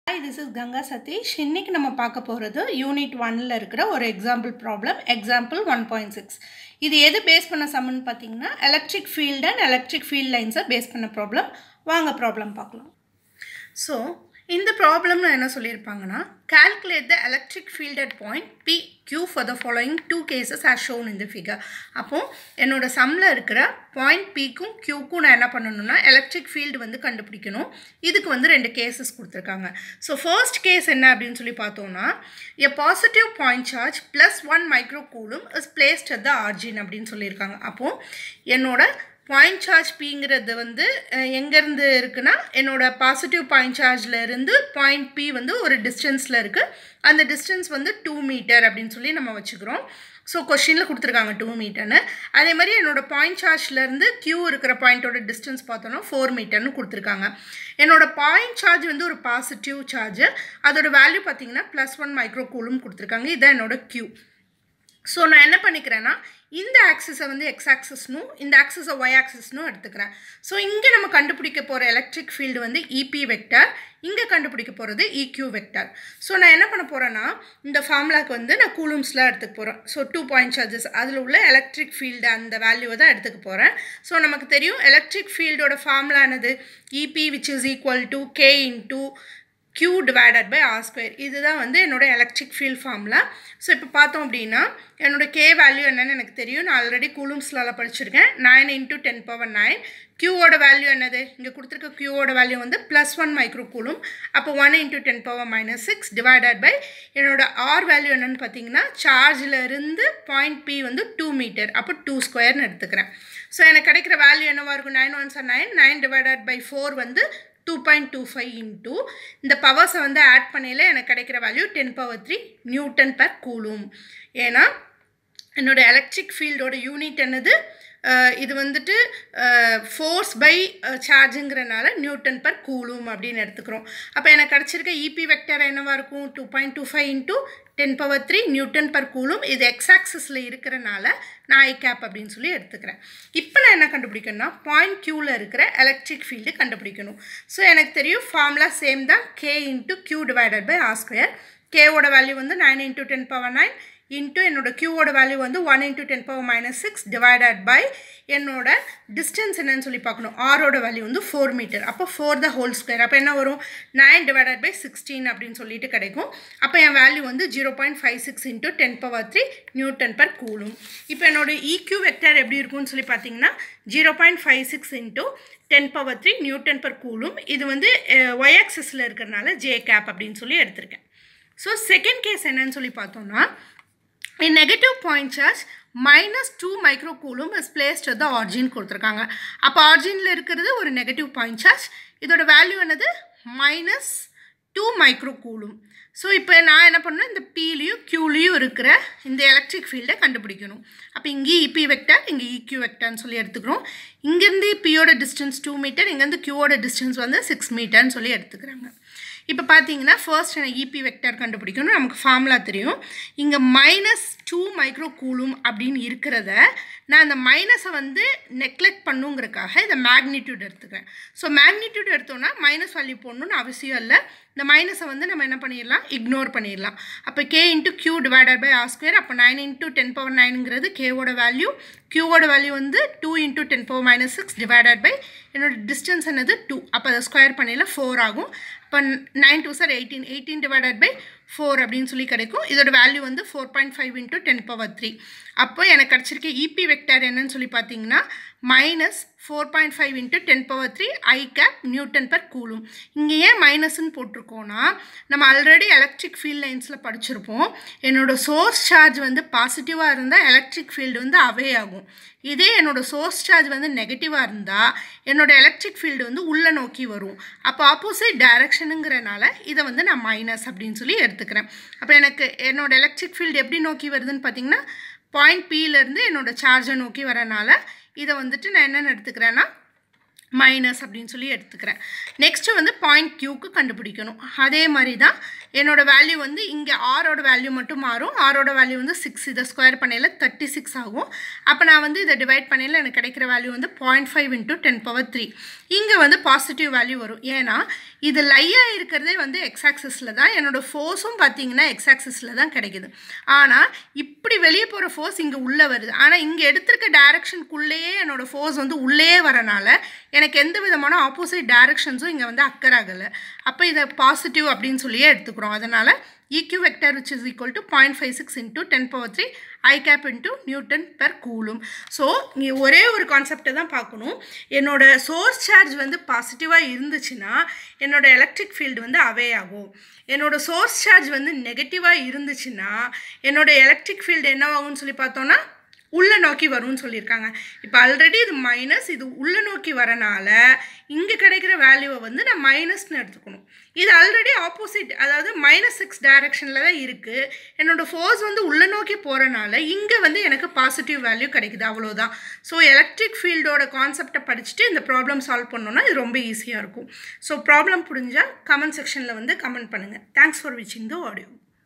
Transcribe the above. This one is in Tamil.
Hi, this is Ganga Satish. இன்னைக்கு நம்ம பார்க்க போறது யூனிட் 1ல இருக்கிற ஒரு எக்ஸாம்பிள் ப்ராப்ளம் எக்ஸாம்பிள் 1.6. இது எது பேஸ் பண்ண சம்னு பாத்தீங்கன்னா electric field and electric field லைன்ஸை பேஸ் பண்ண ப்ராப்ளம். வாங்க ப்ராப்ளம் பார்க்கலாம். ஸோ இந்த ப்ராப்ளம்ல என்ன சொல்லியிருப்பாங்கன்னா calculate the electric field at point P Q for the following two cases as shown in the figure. அப்போ என்னோட சம்ல இருக்கிற பாயிண்ட் Pக்கும் Qக்கும் நான் என்ன பண்ணணும்னா எலக்ட்ரிக் ஃபீல்டு வந்து கண்டுபிடிக்கணும். இதுக்கு வந்து ரெண்டு கேசஸ் கொடுத்துருக்காங்க. ஸோ ஃபர்ஸ்ட் கேஸ் என்ன அப்படின்னு சொல்லி பார்த்தோம்னா a positive point charge plus 1 microcoulomb is placed at the origin அப்படின்னு சொல்லியிருக்காங்க. அப்போ என்னோட பாயிண்ட் சார்ஜ் பிங்கிறது வந்து எங்கேருந்து இருக்குன்னா என்னோட பாசிட்டிவ் பாயிண்ட் சார்ஜில் இருந்து பாயிண்ட் பி வந்து ஒரு டிஸ்டன்ஸில் இருக்குது. அந்த டிஸ்டன்ஸ் வந்து 2 மீட்டர் அப்படின்னு சொல்லி நம்ம வச்சுக்கிறோம். ஸோ கொஷினில் கொடுத்துருக்காங்க 2 மீட்டர்னு. அதே மாதிரி என்னோட பாயிண்ட் சார்ஜ்லேருந்து கியூ இருக்கிற பாயிண்ட்டோட டிஸ்டன்ஸ் பார்த்தோன்னா 4 மீட்டர்னு கொடுத்துருக்காங்க. என்னோட பாயிண்ட் சார்ஜ் வந்து ஒரு பாசிட்டிவ் சார்ஜ், அதோட வேல்யூ பார்த்தீங்கன்னா +1 மைக்ரோகூலும் கொடுத்துருக்காங்க. இதுதான் என்னோட கியூ. ஸோ நான் என்ன பண்ணிக்கிறேன்னா இந்த ஆக்சிஸை வந்து எக்ஸ் ஆக்சிஸ்னும் இந்த ஆக்சிஸை ஒய் ஆக்சிஸ்னும் எடுத்துக்கிறேன். ஸோ இங்கே நம்ம கண்டுபிடிக்க போகிற எலக்ட்ரிக் ஃபீல்டு வந்து இபி வெக்டர், இங்கே கண்டுபிடிக்க போகிறது இக்யூ வெக்டர். ஸோ நான் என்ன பண்ண போகிறேன்னா இந்த ஃபார்முலாவுக்கு வந்து நான் கூலம்ஸ்லாம் எடுத்துக்க போகிறேன். ஸோ 2 பாயிண்ட் சார்ஜஸ் அதில் உள்ள எலக்ட்ரிக் ஃபீல்டு அந்த வேல்யூவை தான் எடுத்துக்க போகிறேன். ஸோ நமக்கு தெரியும் எலக்ட்ரிக் ஃபீல்டோட ஃபார்முலானது EP which is equal to K into Q divided by R square. இதுதான் வந்து என்னோட எலக்ட்ரிக் ஃபீல்ட் ஃபார்முலா. ஸோ இப்போ பார்த்தோம் அப்படின்னா என்னோட K வேல்யூ என்னன்னு எனக்கு தெரியும். நான் ஆல்ரெடி கூலம்ஸ்லால படிச்சிருக்கேன். 9 × 10⁹. Qவோட வேல்யூ என்னது, இங்கே கொடுத்துருக்க Qவோட வேல்யூ வந்து +1 மைக்ரோகூலும். அப்போ 1 × 10⁻6 டிவைடட் பை என்னோட R வேல்யூ என்னன்னு பார்த்தீங்கன்னா சார்ஜில் இருந்து பாயிண்ட் P வந்து 2 மீட்டர், அப்போ 2 ஸ்கொயர்னு எடுத்துக்கிறேன். ஸோ எனக்கு கிடைக்கிற வேல்யூ என்னவா இருக்கும், 9 1s are 9, 9 டிவைடட் பை 4 வந்து 2.25 இன்டூ இந்த பவர்ஸை வந்து ஆட் பண்ணையில் எனக்கு கிடைக்கிற வேல்யூ 10⁻³ நியூட்டன் பெர் கூலும். ஏன்னா என்னோட எலக்ட்ரிக் ஃபீல்டோட யூனிட் என்னது, இது வந்துட்டு ஃபோர்ஸ் பை சார்ஜுங்கிறனால நியூட்டன் பெர் கூலும் அப்படின்னு எடுத்துக்கிறோம். அப்போ எனக்கு கிடச்சிருக்க இபி வெக்டர் என்னவாக இருக்கும், 2.25 இன்டூ 10⁻³ நியூட்டன் பெர் கூலும். இது எக்ஸ் ஆக்சிஸில் இருக்கிறனால நான் ஐ கேப் அப்படின்னு சொல்லி எடுத்துக்கிறேன். இப்போ நான் என்ன கண்டுபிடிக்கணும்னா பாயிண்ட் கியூவில் இருக்கிற எலக்ட்ரிக் ஃபீல்டு கண்டுபிடிக்கணும். ஸோ எனக்கு தெரியும் ஃபார்முலா சேம் தான், K into Q divided by R square. கேவோட வேல்யூ வந்து 9 × 10⁹ இன்ட்டு என்னோட கியூவோட வேல்யூ வந்து 1 × 10⁻6 டிவைடட் பை என்னோட டிஸ்டன்ஸ் என்னன்னு சொல்லி பார்க்கணும். ஆரோட வேல்யூ வந்து 4 மீட்டர், அப்போ 4 the whole square. அப்போ என்ன வரும், 9 டிவைடட் பை 16 அப்படின்னு சொல்லிட்டு கிடைக்கும். அப்போ என் வேல்யூ வந்து 0.56 × 10⁻³ நியூட்டன் பெர் கூலும். இப்போ என்னோட இக்யூ வெக்டர் எப்படி இருக்கும்னு சொல்லி பார்த்தீங்கன்னா 0.56 × 10⁻³ நியூட்டன் பெர் கூலும். இது வந்து ஒய் ஆக்சிஸில் இருக்கிறதுனால ஜே கேப் அப்படின்னு சொல்லி எடுத்திருக்கேன். ஸோ செகண்ட் கேஸ் என்னன்னு சொல்லி பார்த்தோம்னா a negative point charge -2 microcoulomb is placed at the origin கொடுத்துருக்காங்க. அப்போ ஆரிஜினில் இருக்கிறது ஒரு நெகட்டிவ் பாயிண்ட் சார்ஜ், இதோட வேல்யூ என்னது -2 மைக்ரோகூலும். ஸோ இப்போ நான் என்ன பண்ணணும், இந்த பிலையும் கியூலையும் இருக்கிற இந்த எலக்ட்ரிக் ஃபீல்டை கண்டுபிடிக்கணும். அப்போ இங்கே இபி வெக்டர், இங்கே இக்யூ வெக்டர்னு சொல்லி எடுத்துக்கிறோம். இங்கேருந்து பியோட டிஸ்டன்ஸ் 2 மீட்டர், இங்கேருந்து கியூவோட டிஸ்டன்ஸ் வந்து 6 மீட்டர்னு சொல்லி எடுத்துக்கிறாங்க. இப்போ பார்த்தீங்கன்னா ஃபர்ஸ்ட் எனக்கு இபி வெக்டர் கண்டுபிடிக்கணும். நமக்கு ஃபார்முலா தெரியும். இங்கே -2 மைக்ரோகூலும் அப்படின்னு இருக்கிறத நான் அந்த மைனஸை வந்து நெக்லெக்ட் பண்ணுங்கிறதுக்காக இதை மேக்னிடியூட் எடுத்துக்கிறேன். ஸோ மேக்னிடியூட் எடுத்தோன்னா மைனஸ் வேல்யூ போடணும்னு அவசியம் இல்லை. இந்த மைனஸை வந்து நம்ம என்ன பண்ணிடலாம், இக்னோர் பண்ணிடலாம். அப்போ K into Q divided by R square. அப்போ 9 × 10⁻9ங்கிறது கேவோட வேல்யூ, கியூவோட வேல்யூ வந்து 2 × 10⁻6 டிவைடட் பை என்னோட டிஸ்டன்ஸ் என்னது 2. அப்போ அதை ஸ்கொயர் பண்ணிடலாம் 4 ஆகும். இப்போ 9 2s are 18, 18 டிவைடட் பை 4 அப்படின்னு சொல்லி கிடைக்கும். இதோட வேல்யூ வந்து 4.5 × 10⁻³ அப்போ எனக்கு கிடச்சிருக்க இபி வெக்டர் என்னன்னு சொல்லி பார்த்தீங்கன்னா -4.5 × 10⁻³ i cap newton per coulomb. இங்கே ஏன் மைனஸ்ன்னு போட்டிருக்கோன்னா நம்ம ஆல்ரெடி எலக்ட்ரிக் ஃபீல்ட் லைன்ஸில் படிச்சிருப்போம். என்னோட சோர்ஸ் சார்ஜ் வந்து பாசிட்டிவாக இருந்தால் எலக்ட்ரிக் ஃபீல்டு வந்து அவே ஆகும். இதே என்னோட சோர்ஸ் சார்ஜ் வந்து நெகட்டிவாக இருந்தால் என்னோட எலக்ட்ரிக் ஃபீல்டு வந்து உள்ளே நோக்கி வரும். அப்போ ஆப்போசிட் டைரக்ஷனுங்கிறனால இதை வந்து நான் மைனஸ் அப்படின்னு சொல்லி எடுத்துக்கிறேன். அப்போ எனக்கு என்னோட எலக்ட்ரிக் ஃபீல்டு எப்படி நோக்கி வருதுன்னு பார்த்தீங்கன்னா பாயிண்ட் பியிலேருந்து என்னோட சார்ஜை நோக்கி வரனால இதை வந்துட்டு நான் என்னென்னு எடுத்துக்கிறேன்னா மைனஸ் அப்படின்னு சொல்லி எடுத்துக்கிறேன். நெக்ஸ்ட்டு வந்து பாயிண்ட் கியூக்கு கண்டுபிடிக்கணும். அதே மாதிரி தான் என்னோட வேல்யூ வந்து இங்கே ஆரோட வேல்யூ மட்டும் மாறும். ஆரோட வேல்யூ வந்து 6. இதை ஸ்கொயர் பண்ணையில் 36 ஆகும். அப்போ நான் வந்து இதை டிவைட் பண்ணையில் எனக்கு கிடைக்கிற வேல்யூ வந்து 0.5 × 10⁻3. இங்கே வந்து பாசிட்டிவ் வேல்யூ வரும். ஏன்னா இது லையாக இருக்கிறதே வந்து எக்ஸ் ஆக்சிஸில் தான். என்னோடய ஃபோர்ஸும் பார்த்தீங்கன்னா எக்ஸ் ஆக்சிஸில் தான் கிடைக்குது. ஆனால் இப்படி வெளியே போகிற ஃபோர்ஸ் இங்கே உள்ளே வருது. ஆனால் இங்கே எடுத்திருக்க டைரக்ஷனுக்குள்ளேயே என்னோடய ஃபோர்ஸ் வந்து உள்ளே வரனால எனக்கு எந்த விதமான ஆப்போசிட் டைரக்ஷன்ஸும் இங்கே வந்து அக்கர் ஆகலை. அப்போ இதை பாசிட்டிவ் அப்படின்னு சொல்லியே எடுத்துக்கிறோம். அதனால் EQ vector which is equal to 0.56 × 10⁻3 I cap into Newton per coulomb. So இங்கே ஒரே ஒரு கான்செப்டை தான் பார்க்கணும். என்னோட சோர்ஸ் சார்ஜ் வந்து பாசிட்டிவாக இருந்துச்சுன்னா என்னோட எலக்ட்ரிக் ஃபீல்டு வந்து அவே ஆகும். என்னோட சோர்ஸ் சார்ஜ் வந்து நெகட்டிவாக இருந்துச்சுன்னா என்னோட எலக்ட்ரிக் ஃபீல்டு என்னவாகும்னு சொல்லி பார்த்தோன்னா உள்ளே நோக்கி வரும்னு சொல்லியிருக்காங்க. இப்போ ஆல்ரெடி இது மைனஸ், இது உள்ளே நோக்கி வரனால இங்கே கிடைக்கிற வேல்யூவை வந்து நான் மைனஸ்ன்னு எடுத்துக்கணும். இது ஆல்ரெடி ஆப்போசிட், அதாவது -6 டைரக்ஷனில் தான் இருக்குது. என்னோடய ஃபோர்ஸ் வந்து உள்ளே நோக்கி போகிறனால இங்கே வந்து எனக்கு பாசிட்டிவ் வேல்யூ கிடைக்குது, அவ்வளோதான். ஸோ எலக்ட்ரிக் ஃபீல்டோட கான்செப்டை படிச்சுட்டு இந்த ப்ராப்ளம் சால்வ் பண்ணோன்னா இது ரொம்ப ஈஸியாக இருக்கும். ஸோ ப்ராப்ளம் புரிஞ்சால் கமெண்ட் செக்ஷனில் வந்து கமெண்ட் பண்ணுங்கள். தேங்க்ஸ் ஃபார் வாட்சிங் த ஆடியோ.